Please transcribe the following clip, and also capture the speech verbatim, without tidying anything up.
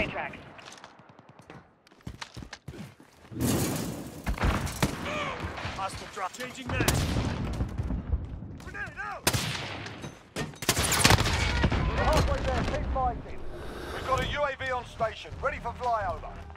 train tracks. Hostile drop. Changing mag. Grenade out! We're halfway there. Keep fighting. We've got a U A V on station, ready for flyover.